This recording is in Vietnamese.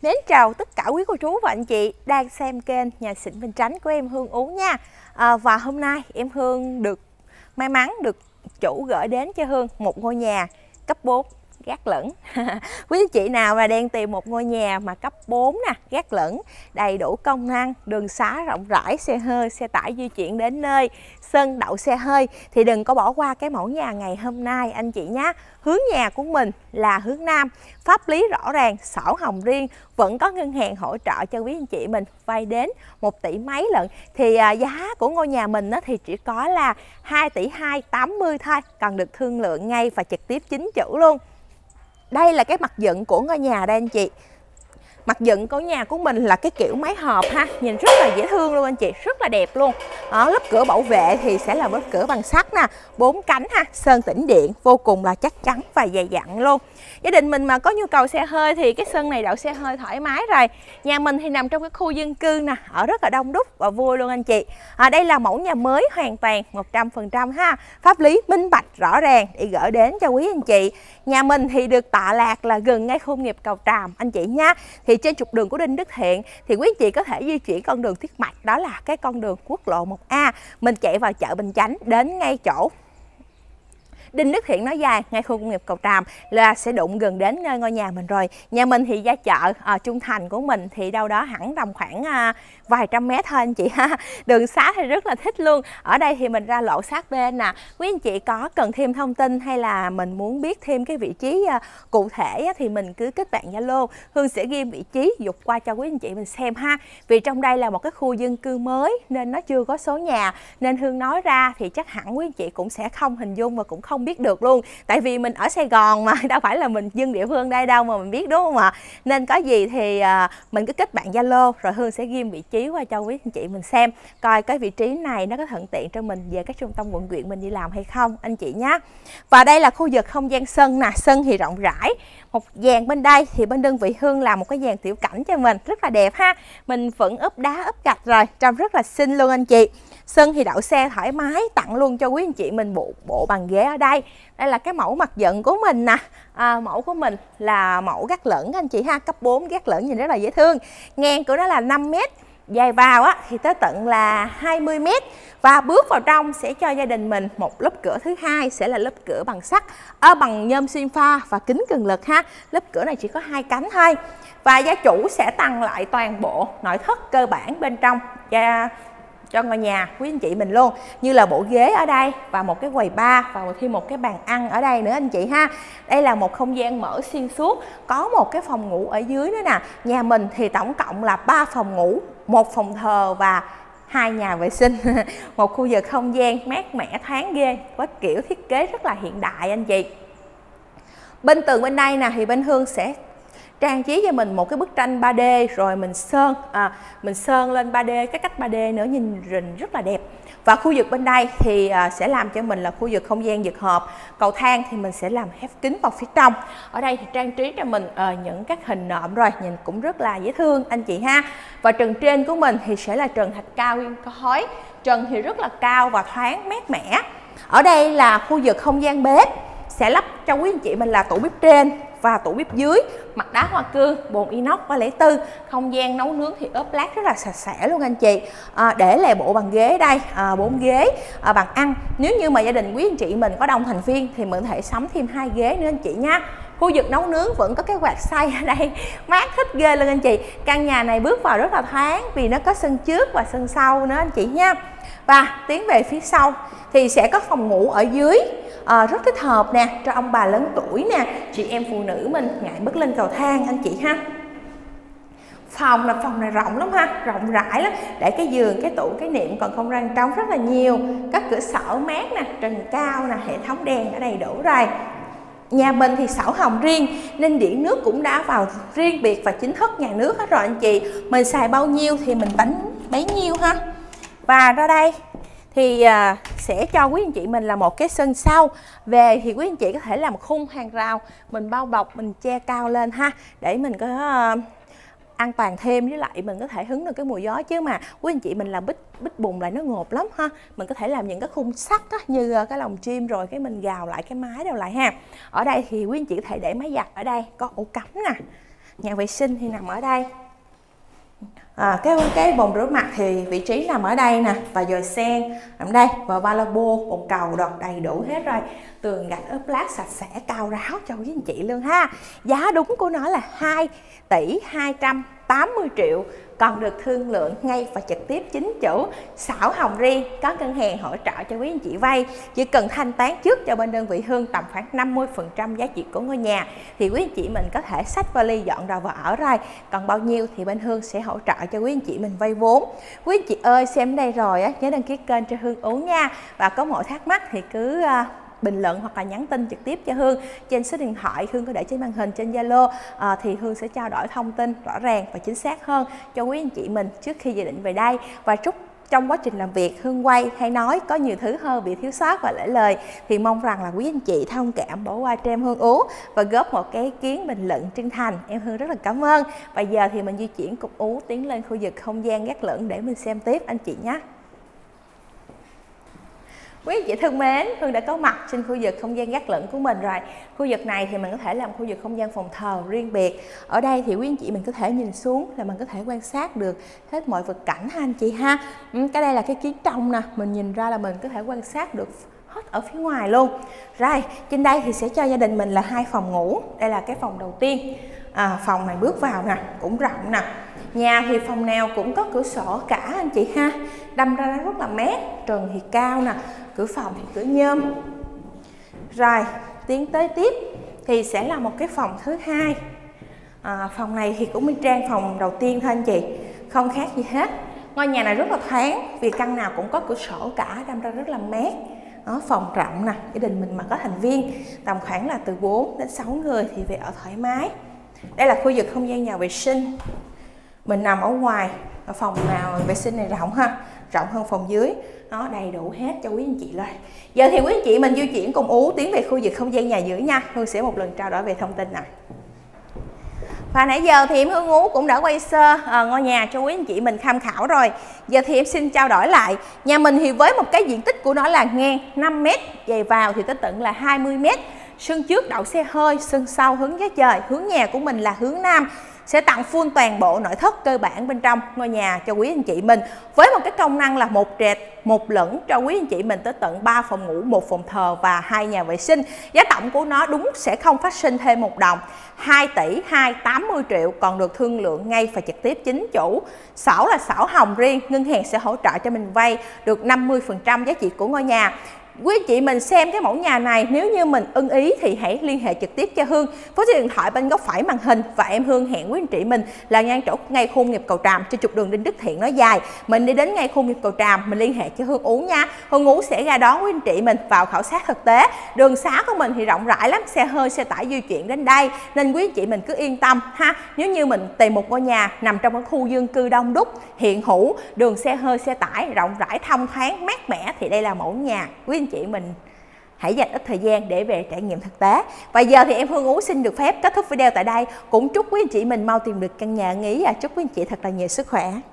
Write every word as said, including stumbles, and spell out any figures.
Mến chào tất cả quý cô chú và anh chị đang xem kênh Nhà Xịn Bình Chánh của em Hương Ú nha. à, Và hôm nay em Hương được may mắn được chủ gửi đến cho Hương một ngôi nhà cấp bốn gác lửng. Quý anh chị nào mà đang tìm một ngôi nhà mà cấp bốn nè, gác lửng, đầy đủ công năng, đường xá rộng rãi, xe hơi, xe tải di chuyển đến nơi, sân đậu xe hơi thì đừng có bỏ qua cái mẫu nhà ngày hôm nay anh chị nhé. Hướng nhà của mình là hướng Nam, pháp lý rõ ràng, sổ hồng riêng, vẫn có ngân hàng hỗ trợ cho quý anh chị mình vay đến một tỷ mấy lận. Thì à, giá của ngôi nhà mình á, thì chỉ có là hai tỷ hai tám mươi thôi, cần được thương lượng ngay và trực tiếp chính chủ luôn. Đây là cái mặt dựng của ngôi nhà đây anh chị. Mặt dựng của nhà của mình là cái kiểu máy hộp ha, nhìn rất là dễ thương luôn anh chị, rất là đẹp luôn. Ở lớp cửa bảo vệ thì sẽ là lớp cửa bằng sắt nè, bốn cánh ha, sơn tĩnh điện, vô cùng là chắc chắn và dày dặn luôn. Gia đình mình mà có nhu cầu xe hơi thì cái sân này đậu xe hơi thoải mái rồi. Nhà mình thì nằm trong cái khu dân cư nè, ở rất là đông đúc và vui luôn anh chị. À, đây là mẫu nhà mới hoàn toàn một trăm phần trăm ha, pháp lý minh bạch rõ ràng để gửi đến cho quý anh chị. Nhà mình thì được tọa lạc là gần ngay khu công nghiệp Cầu Tràm anh chị nha. Thì trên trục đường của Đinh Đức Thiện thì quý anh chị có thể di chuyển con đường huyết mạch, đó là cái con đường quốc lộ một A. Mình chạy vào chợ Bình Chánh đến ngay chỗ Đinh Đức Thiện nói dài, ngay khu công nghiệp Cầu Tràm là sẽ đụng gần đến ngôi nhà mình rồi. Nhà mình thì ra chợ à, Trung Thành của mình thì đâu đó hẳn tầm khoảng à, vài trăm mét thôi anh chị ha. Đường xá thì rất là thích luôn. Ở đây thì mình ra lộ sát bên nè. Quý anh chị có cần thêm thông tin hay là mình muốn biết thêm cái vị trí à, cụ thể á, thì mình cứ kết bạn Zalo. Hương sẽ ghi vị trí dục qua cho quý anh chị mình xem ha. Vì trong đây là một cái khu dân cư mới nên nó chưa có số nhà, nên Hương nói ra thì chắc hẳn quý anh chị cũng sẽ không hình dung và cũng không biết được luôn. Tại vì mình ở Sài Gòn mà, đâu phải là mình dân địa phương đây đâu mà mình biết, đúng không ạ? Nên có gì thì à, mình cứ kết bạn Zalo rồi Hương sẽ ghi vị trí qua cho quý anh chị mình xem, coi cái vị trí này nó có thuận tiện cho mình về các trung tâm quận huyện mình đi làm hay không anh chị nhé. Và đây là khu vực không gian sân nè, sân thì rộng rãi. Một dàn bên đây thì bên đơn vị Hương làm một cái dàn tiểu cảnh cho mình rất là đẹp ha. Mình vẫn ốp đá ốp gạch rồi, trông rất là xinh luôn anh chị. Sân thì đậu xe thoải mái, tặng luôn cho quý anh chị mình bộ bộ bàn ghế ở đây. Đây là cái mẫu mặt dựng của mình nè. À, mẫu của mình là mẫu gác lửng anh chị ha, cấp bốn gác lửng nhìn rất là dễ thương. Ngang của nó là năm mét, dài vào á thì tới tận là hai mươi mét. Và bước vào trong sẽ cho gia đình mình một lớp cửa thứ hai, sẽ là lớp cửa bằng sắt, ở bằng nhôm xuyên pha và kính cường lực ha. Lớp cửa này chỉ có hai cánh thôi. Và gia chủ sẽ tăng lại toàn bộ nội thất cơ bản bên trong gia cho ngôi nhà quý anh chị mình luôn, như là bộ ghế ở đây và một cái quầy bar và thêm một cái bàn ăn ở đây nữa anh chị ha. Đây là một không gian mở xuyên suốt, có một cái phòng ngủ ở dưới nữa nè. Nhà mình thì tổng cộng là ba phòng ngủ, một phòng thờ và hai nhà vệ sinh. Một khu vực không gian mát mẻ thoáng ghê, có kiểu thiết kế rất là hiện đại anh chị. Bên tường bên đây nè thì bên Hương sẽ trang trí cho mình một cái bức tranh ba D rồi mình sơn à, mình sơn lên ba D, cái cách ba D nữa nhìn rình rất là đẹp. Và khu vực bên đây thì à, sẽ làm cho mình là khu vực không gian vực hộp. Cầu thang thì mình sẽ làm khép kín vào phía trong. Ở đây thì trang trí cho mình à, những các hình nộm rồi, nhìn cũng rất là dễ thương anh chị ha. Và trần trên của mình thì sẽ là trần thạch cao nguyên khói. Trần thì rất là cao và thoáng mát mẻ. Ở đây là khu vực không gian bếp, sẽ lắp cho quý anh chị mình là tủ bếp trên và tủ bếp dưới, mặt đá hoa cương, bồn inox ba không bốn. Không gian nấu nướng thì ốp lát rất là sạch sẽ luôn anh chị. À, để lại bộ bàn ghế đây, à, bốn ghế, à, bàn ăn. Nếu như mà gia đình quý anh chị mình có đông thành viên thì mình có thể sắm thêm hai ghế nữa anh chị nha. Khu vực nấu nướng vẫn có cái quạt xay ở đây, mát thích ghê luôn anh chị. Căn nhà này bước vào rất là thoáng vì nó có sân trước và sân sau nữa anh chị nha. Và tiến về phía sau thì sẽ có phòng ngủ ở dưới, à, rất thích hợp nè cho ông bà lớn tuổi nè, chị em phụ nữ mình ngại bước lên cầu thang anh chị ha. Phòng là phòng này rộng lắm ha, rộng rãi lắm, để cái giường, cái tủ, cái niệm còn không gian trống rất là nhiều. Các cửa sổ mát nè, trần cao nè, hệ thống đèn ở đầy đủ rồi. Nhà mình thì sổ hồng riêng nên điện nước cũng đã vào riêng biệt và chính thức nhà nước hết rồi anh chị. Mình xài bao nhiêu thì mình bánh bấy nhiêu ha. Và ra đây thì à, sẽ cho quý anh chị mình là một cái sân sau. Về thì quý anh chị có thể làm khung hàng rào, mình bao bọc, mình che cao lên ha, để mình có à, an toàn thêm, với lại mình có thể hứng được cái mùi gió. Chứ mà quý anh chị mình làm bít bít bùng lại nó ngộp lắm ha. Mình có thể làm những cái khung sắt á, như cái lồng chim rồi cái mình gào lại cái mái đều lại ha. Ở đây thì quý anh chị có thể để máy giặt, ở đây có ổ cắm nè. Nhà vệ sinh thì nằm ở đây. À, cái cái bồn rửa mặt thì vị trí nằm ở đây nè, và dòi sen nằm đây, và ba lavabo, bồn cầu đọt đầy đủ hết rồi. Tường gạch ốp lát sạch sẽ cao ráo cho quý anh chị luôn ha. Giá đúng của nó là hai tỷ hai trăm tám mươi triệu, còn được thương lượng ngay và trực tiếp chính chủ, xảo hồng riêng, có ngân hàng hỗ trợ cho quý anh chị vay. Chỉ cần thanh toán trước cho bên đơn vị Hương tầm khoảng năm mươi phần trăm giá trị của ngôi nhà thì quý anh chị mình có thể xách vali dọn đồ vào ở rồi. Còn bao nhiêu thì bên Hương sẽ hỗ trợ cho quý anh chị mình vay vốn. Quý anh chị ơi, xem đây rồi á, nhớ đăng ký kênh cho Hương Uống nha. Và có mọi thắc mắc thì cứ uh, bình luận hoặc là nhắn tin trực tiếp cho Hương trên số điện thoại Hương có để trên màn hình trên Zalo, à, thì Hương sẽ trao đổi thông tin rõ ràng và chính xác hơn cho quý anh chị mình trước khi dự định về đây. Và chúc trong quá trình làm việc Hương quay hay nói có nhiều thứ hơn bị thiếu sót và lỡ lời thì mong rằng là quý anh chị thông cảm bỏ qua cho em Hương Ú và góp một cái ý kiến bình luận chân thành. Em Hương rất là cảm ơn. Và giờ thì mình di chuyển cục Ú tiến lên khu vực không gian gác lửng để mình xem tiếp anh chị nhé. Quý anh chị thân mến, Hương đã có mặt trên khu vực không gian gác lửng của mình rồi. Khu vực này thì mình có thể làm khu vực không gian phòng thờ riêng biệt. Ở đây thì quý anh chị mình có thể nhìn xuống là mình có thể quan sát được hết mọi vật cảnh ha anh chị ha. Ừ, cái đây là cái kiến trong nè, mình nhìn ra là mình có thể quan sát được hết ở phía ngoài luôn. Rồi, trên đây thì sẽ cho gia đình mình là hai phòng ngủ. Đây là cái phòng đầu tiên. À, phòng này bước vào nè, cũng rộng nè. Nhà thì phòng nào cũng có cửa sổ cả anh chị ha. Đâm ra rất là mát, trần thì cao nè, cửa phòng thì cửa nhôm. Rồi, tiến tới tiếp thì sẽ là một cái phòng thứ hai. À, phòng này thì cũng y trang phòng đầu tiên thôi anh chị, không khác gì hết. Ngôi nhà này rất là thoáng vì căn nào cũng có cửa sổ cả, đâm ra rất là mát. Đó, phòng rộng nè, gia đình mình mà có thành viên tầm khoảng là từ bốn đến sáu người thì về ở thoải mái. Đây là khu vực không gian nhà vệ sinh. Mình nằm ở ngoài, ở phòng nào vệ sinh này rộng ha, rộng hơn phòng dưới, nó đầy đủ hết cho quý anh chị rồi. Giờ thì quý anh chị mình di chuyển cùng Ú tiến về khu vực không gian nhà giữa nha. Hương sẽ một lần trao đổi về thông tin này. Và nãy giờ thì em Hương Ú cũng đã quay sơ à, ngôi nhà cho quý anh chị mình tham khảo rồi. Giờ thì em xin trao đổi lại. Nhà mình thì với một cái diện tích của nó là ngang năm mét, dày vào thì tới tận là hai mươi mét. Sân trước đậu xe hơi, sân sau hướng giá trời, hướng nhà của mình là hướng nam. Sẽ tặng full toàn bộ nội thất cơ bản bên trong ngôi nhà cho quý anh chị mình với một cái công năng là một trệt một lửng cho quý anh chị mình tới tận ba phòng ngủ, một phòng thờ và hai nhà vệ sinh. Giá tổng của nó đúng sẽ không phát sinh thêm một đồng, hai tỷ hai trăm tám mươi triệu, còn được thương lượng ngay và trực tiếp chính chủ. Xảo là xảo hồng riêng, ngân hàng sẽ hỗ trợ cho mình vay được năm mươi phần trăm giá trị của ngôi nhà. Quý chị mình xem cái mẫu nhà này, nếu như mình ưng ý thì hãy liên hệ trực tiếp cho Hương với số điện thoại bên góc phải màn hình, và em Hương hẹn quý anh chị mình là ngang chỗ ngay khu nghiệp Cầu Tràm trên trục đường Đinh Đức Thiện nó dài. Mình đi đến ngay khu nghiệp Cầu Tràm, mình liên hệ cho Hương Ú nha. Hương Ú sẽ ra đón quý anh chị mình vào khảo sát thực tế. Đường xá của mình thì rộng rãi lắm, xe hơi xe tải di chuyển đến đây nên quý anh chị mình cứ yên tâm ha. Nếu như mình tìm một ngôi nhà nằm trong cái khu dân cư đông đúc, hiện hữu, đường xe hơi xe tải rộng rãi thông thoáng mát mẻ thì đây là mẫu nhà quý anh chị mình hãy dành ít thời gian để về trải nghiệm thực tế. Và giờ thì em Hương Ú xin được phép kết thúc video tại đây. Cũng chúc quý anh chị mình mau tìm được căn nhà ưng ý và chúc quý anh chị thật là nhiều sức khỏe.